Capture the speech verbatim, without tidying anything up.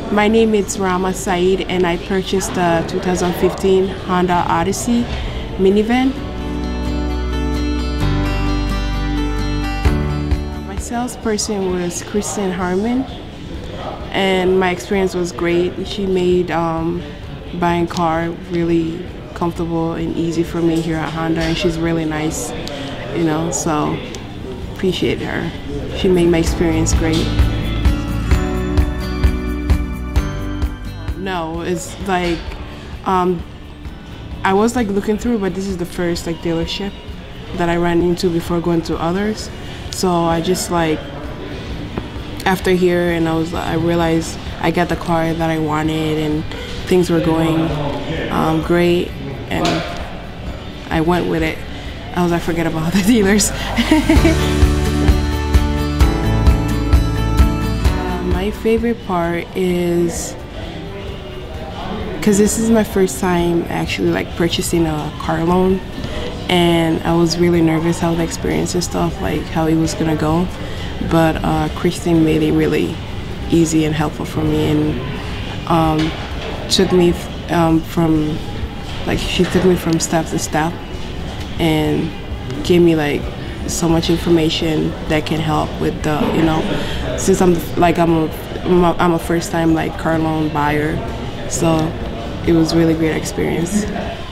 My name is Rahma Saeed, and I purchased the two thousand fifteen Honda Odyssey minivan. My salesperson was Kristen Harmon, and my experience was great. She made um, buying car really comfortable and easy for me here at Honda, and she's really nice, you know, so appreciate her. She made my experience great. No, it's like um, I was like looking through, but this is the first like dealership that I ran into before going to others. So I just like after here, and I was I realized I got the car that I wanted, and things were going um, great, and I went with it. I was like, forget about the dealers. uh, my favorite part is because this is my first time actually like purchasing a car loan, and I was really nervous how the experience and stuff, like how it was gonna go, but uh, Christine made it really easy and helpful for me, and um, took me um, from like she took me from step to step and gave me like so much information that can help with the, you know, since I'm like I'm a I'm a first time like car loan buyer, so it was really great experience.